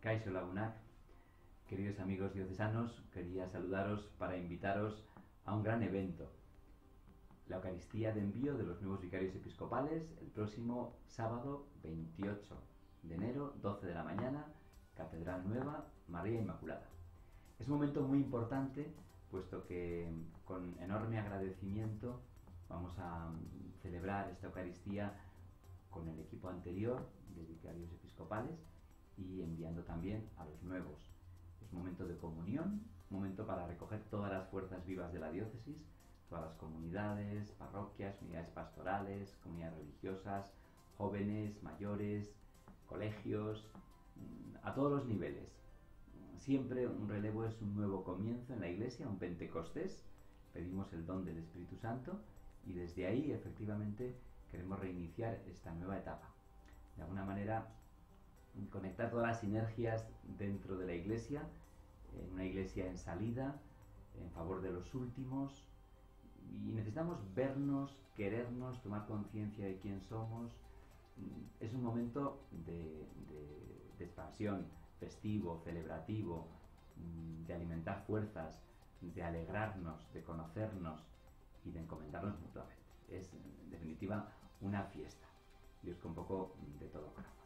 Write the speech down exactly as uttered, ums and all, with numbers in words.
Kaixo Lagunak, queridos amigos diocesanos, quería saludaros para invitaros a un gran evento, la Eucaristía de envío de los nuevos vicarios episcopales, el próximo sábado veintiocho de enero, doce de la mañana, Catedral Nueva, María Inmaculada. Es un momento muy importante, puesto que con enorme agradecimiento vamos a celebrar esta Eucaristía con el equipo anterior de vicarios episcopales y enviando también a los nuevos. Es un momento de comunión, un momento para recoger todas las fuerzas vivas de la diócesis, todas las comunidades, parroquias, unidades pastorales, comunidades religiosas, jóvenes, mayores, colegios, a todos los niveles. Siempre un relevo es un nuevo comienzo en la Iglesia, un Pentecostés. Pedimos el don del Espíritu Santo y desde ahí efectivamente queremos reiniciar esta nueva etapa. De alguna manera conectar todas las sinergias dentro de la Iglesia, en una Iglesia en salida, en favor de los últimos, y necesitamos vernos, querernos, tomar conciencia de quién somos. Es un momento de, de, de expansión, festivo, celebrativo, de alimentar fuerzas, de alegrarnos, de conocernos y de encomendarnos mutuamente. Es, en definitiva, una fiesta. Dios con poco de todo corazón.